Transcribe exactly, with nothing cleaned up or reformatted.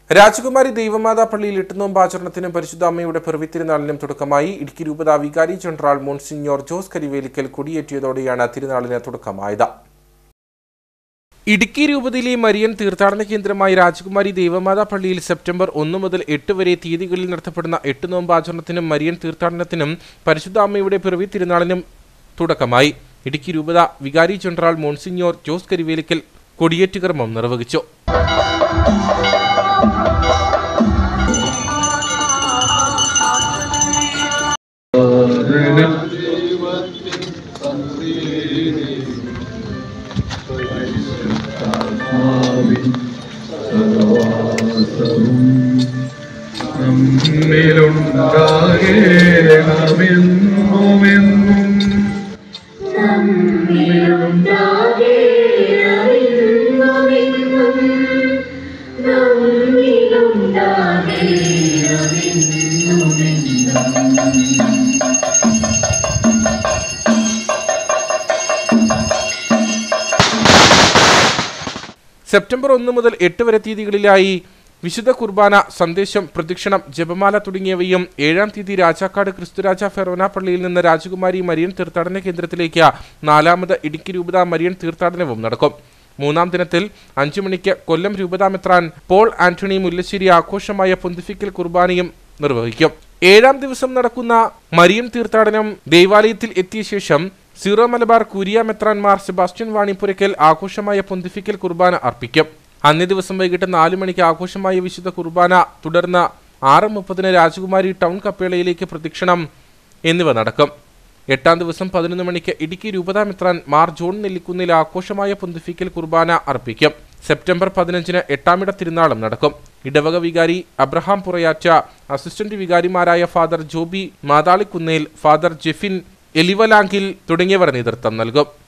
രാജകുമാരി ദൈവമാതാ പള്ളിയിൽ എട്ടുനോമ്പാചരണത്തിനും പരിശുദ്ധ അമ്മയുടെ പിറവി തിരുനാളിനും തുടക്കമായി. ഇടുക്കി രൂപത വികാരി ജനറൽ മോൺസിഞ്ഞോർ ജോസ് കരിവേലിക്കൽ കൊടിയേറ്റിയതോടെയാണ് തിരുനാളിന് തുടക്കമായത്. ഇടുക്കി രൂപതയിലെ മരിയൻ തീർത്ഥാടന കേന്ദ്രമായി രാജകുമാരി ദൈവമാതാ പള്ളിയിൽ സെപ്റ്റംബർ ഒന്ന് മുതൽ എട്ട് വരെ തീയതികളിൽ നടത്തപ്പെടുന്ന എട്ട് നോമ്പാചരണത്തിനും മരിയൻ തീർത്ഥാടനത്തിനും പരിശുദ്ധ അമ്മയുടെ പിറവി തിരുനാളിനും തുടക്കമായി. ഇടുക്കി രൂപത വികാരി ജനറൽ മോൺസിഞ്ഞോർ ജോസ് കരിവേലിക്കൽ കൊടിയേറ്റ് കർമ്മം നിർവഹിച്ചു. സെപ്റ്റംബർ ഒന്ന് മുതൽ എട്ട് വരെ തീയതികളിലായി വിശുദ്ധ കുർബാന, സന്ദേശം, പ്രദക്ഷിണം, ജപമാല തുടങ്ങിയവയും ഏഴാം തീയതി രാജാക്കാട് ക്രിസ്തുരാജ ഫെറോന പള്ളിയിൽ നിന്ന് രാജകുമാരി മരിയൻ തീർത്ഥാടന കേന്ദ്രത്തിലേക്ക് നാലാമത് ഇടുക്കി രൂപത മരിയൻ തീർത്ഥാടനവും നടക്കും. മൂന്നാം ദിനത്തിൽ അഞ്ചു മണിക്ക് കൊല്ലം രൂപതാ മെത്രാൻ പോൾ ആന്റണി മുല്ലശ്ശേരി ആഘോഷമായ പൊന്തിഫിക്കൽ കുർബാനയും നിർവഹിക്കും. ഏഴാം ദിവസം നടക്കുന്ന മരിയൻ തീർത്ഥാടനം ദേവാലയത്തിൽ എത്തിയ ശേഷം സീറോ മലബാർ കൂരിയ മെത്രാൻമാർ സെബാസ്റ്റ്യൻ വാണിപ്പുരയ്ക്കൽ ആഘോഷമായ പൊന്തിഫിക്കൽ കുർബാന അർപ്പിക്കും. അന്നേ ദിവസം വൈകിട്ട് നാലു മണിക്ക് ആഘോഷമായ വിശുദ്ധ കുർബാന, തുടർന്ന് ആറ് മുപ്പതിന് രാജകുമാരി ടൗൺ കപ്പേളയിലേക്ക് പ്രദക്ഷിണം എന്നിവ നടക്കും. എട്ടാം ദിവസം പതിനൊന്ന് മണിക്ക് ഇടുക്കി രൂപതാ മെത്രാൻ മാർ ജോൺ നെല്ലിക്കുന്നിൽ ആഘോഷമായ പൊന്തിഫിക്കൽ കുർബാന അർപ്പിക്കും. സെപ്റ്റംബർ പതിനഞ്ചിന് എട്ടാമിട തിരുനാളും നടക്കും. ഇടവക വികാരി അബ്രഹാം പുറയാറ്റ, അസിസ്റ്റന്റ് വികാരിമാരായ ഫാദർ ജോബി മാതാളിക്കുന്നേൽ, ഫാദർ ജെഫിൻ എലിവലാങ്കിൽ തുടങ്ങിയവർ നേതൃത്വം നൽകും.